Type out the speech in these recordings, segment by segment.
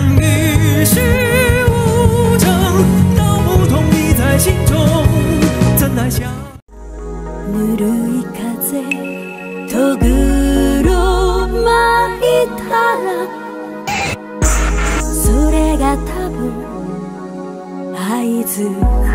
与世无争，道不同意在心中，怎奈想。 ぬるい風とぐろ巻いたらそれが多分合図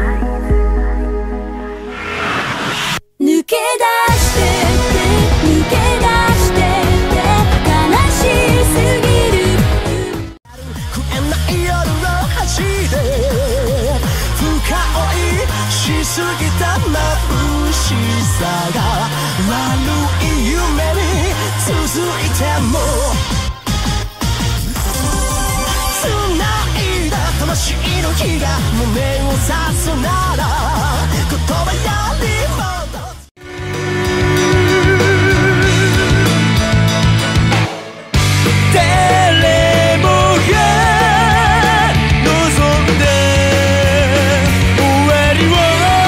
抜け出してって抜け出してって悲しすぎる食えない夜を走って深追いしすぎた眩しさが悪い夢に続いても繋いだ魂の火が胸を刺すなら言葉よりも誰もが望んで終わりを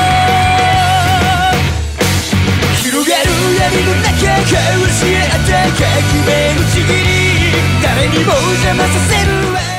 広がる闇の中交し合って革命のちぎり誰にも邪魔させるわ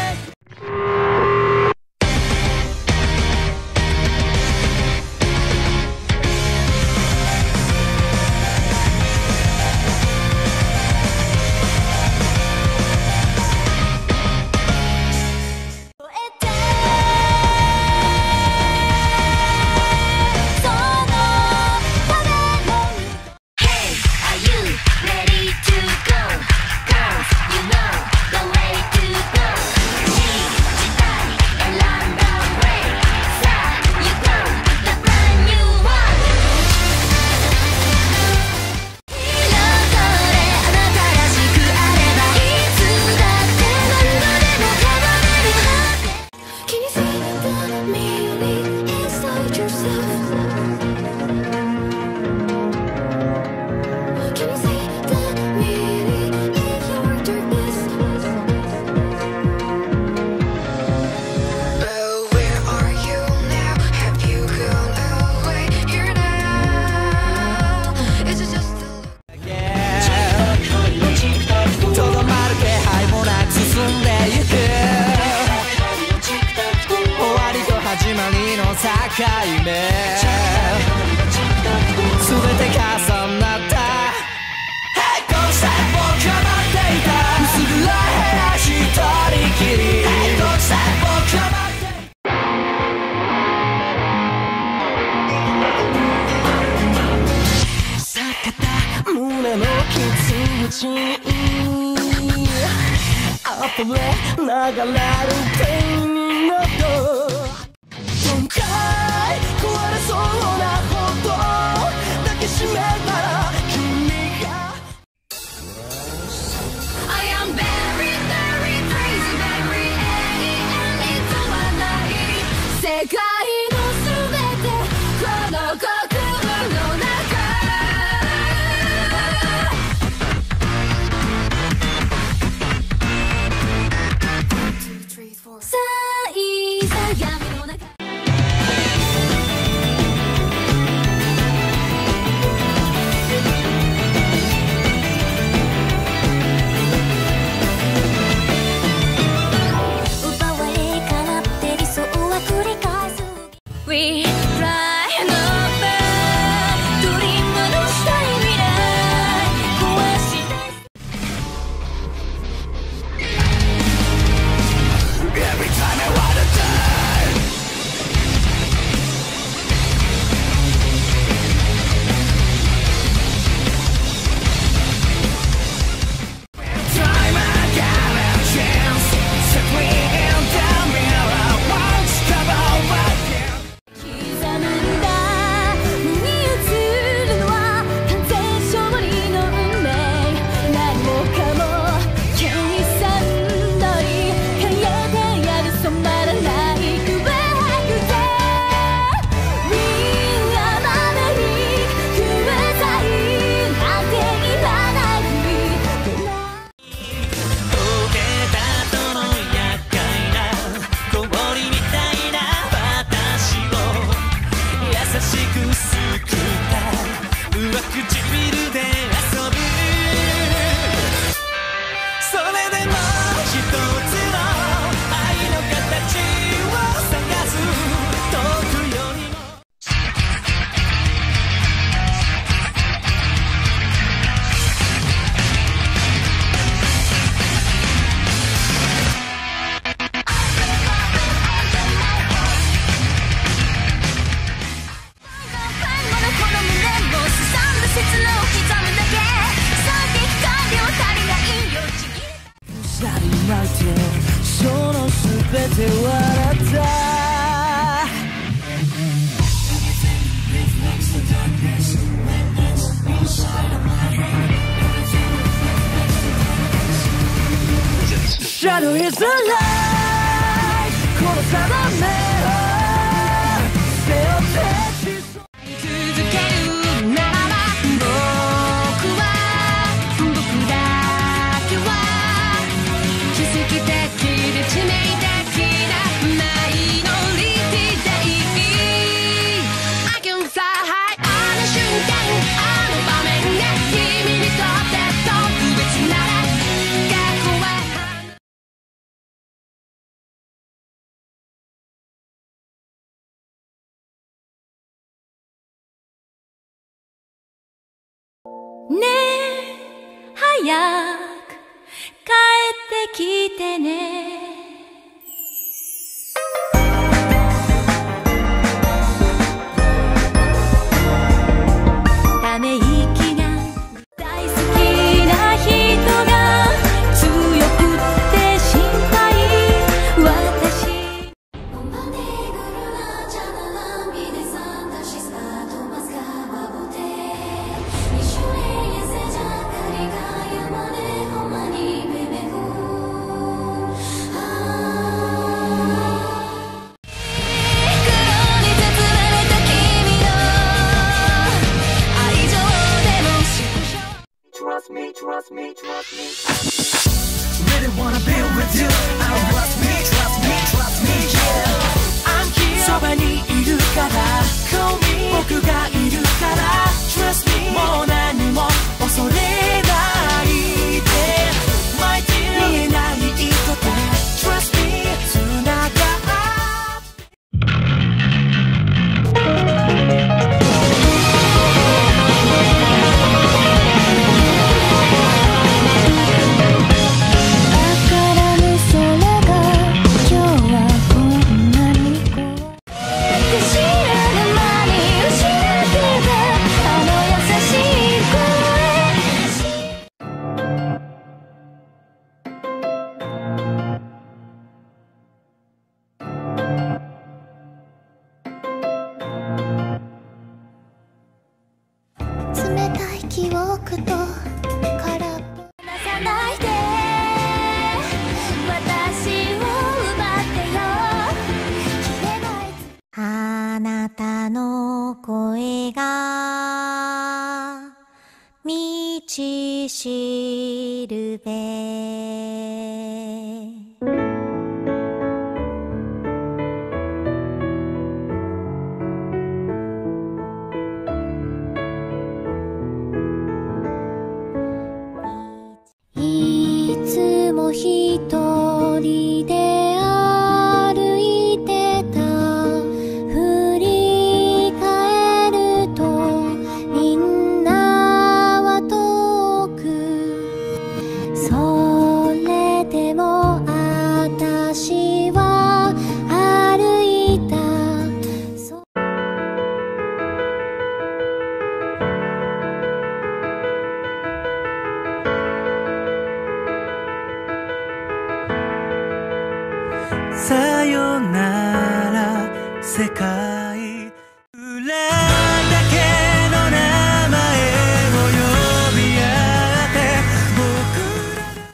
境目全て重なった並行した僕が待っていた薄暗い部屋一人きり並行した僕が待っていた裂けた胸の傷口に溢れ流れるペンの音今回壊れそうなほど抱きしめたら君が I am very very crazy very 永遠に止まらない世界のすべてこの国分の中1, 2, 3, 4 辛いこの定めを背負って続けるなら僕だけは奇跡的で致命的なマイノリティでいい I can fly high あの瞬間あの場面が君にとって特別なら過去はねえ早く帰ってきてねため息が大好きな人が強くって心配私 Trust me, really wanna be with you. Trust me, yeah. I'm here. そばにいるから、僕がいるから。Trust me, もう何も恐れないで。My dear, 見えない糸で Trust me, 繋が記憶と空っぽなさないで私を奪ってよ消えないあなたの声が道しるべいつも一人で歩いてた振り返るとみんなは遠くそれでも私は歩いたさよなら世界裏だけの名前を呼び合って僕ら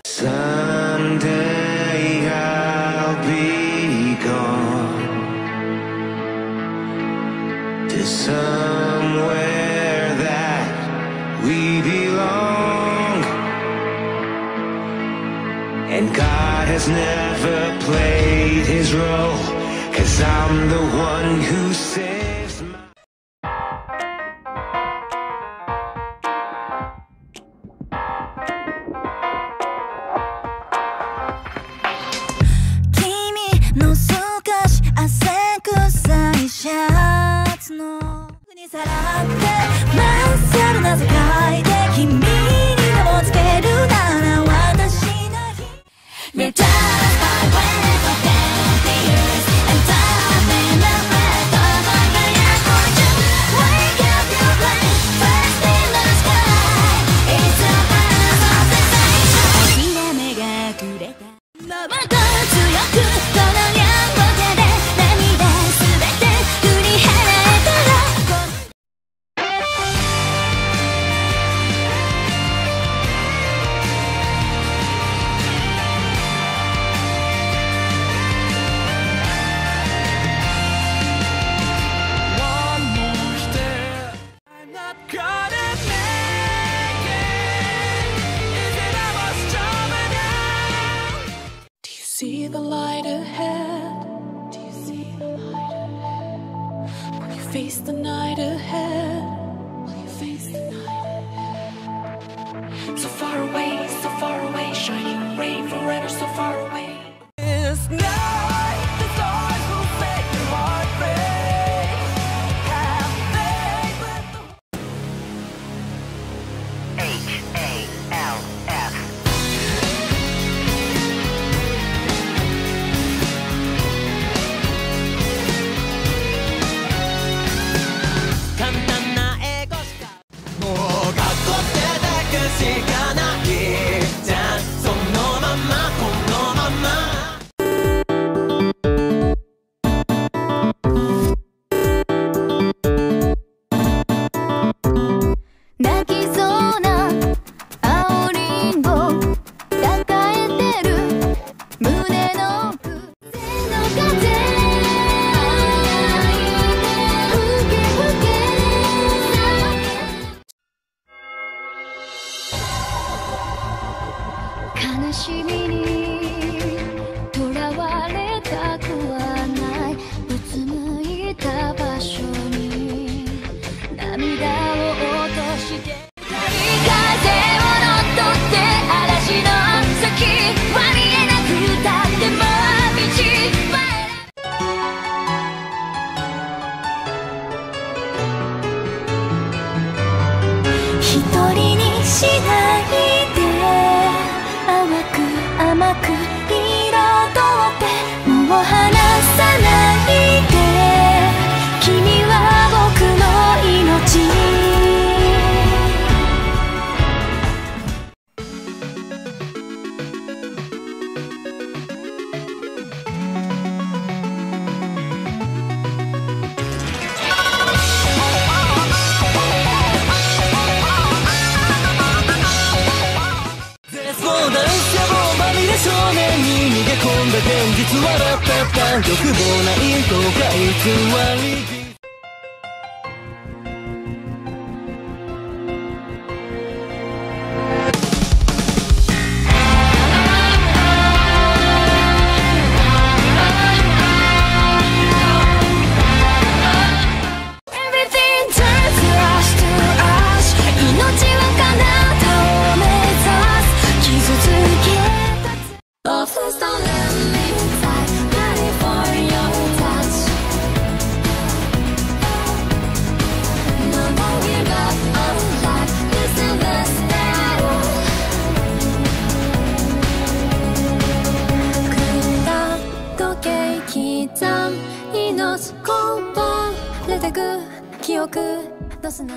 Someday I'll be gone to somewhere that we belong and God has never played his role, 'cause I'm the one who saves my 君の少し汗臭いシャツのにさらってまっさらな世界で君に名をつけるなら私の日 Let us fight when it's all down the years and time in the breath of my fire for you Wake up your flame first in the sky It's a burst of sensation ひらめがくれたもっと強くこの両手で涙すべて振り払えたら face the night ahead? Will you face the night ahead? So far away, shining rain forever so far away. This night, the stars will set your heart break. Have faith with the HALF. 簡単な英語しかもう学校って抱くしかないじゃんそのままこのまま泣きそうな青りんご抱えてる胸の奥風の風吹け吹け悲しみにとらわれたくはないうつむいた場所に涙を落として風を乗っ取って嵐の先は見えなくたっても道は一人にしないで淡く甘く彩ってもう離さないで君は僕の命絶望だ野望まみれ少年に逃げ込んだ現実笑った欲望ないとか偽り Everything turns to ash to ash 命は彼方を目指す傷つけた Oh please don't let me die Ready for your touch No don't give up on life This is the battle 狂った時計刻みのこぼれてく記憶の砂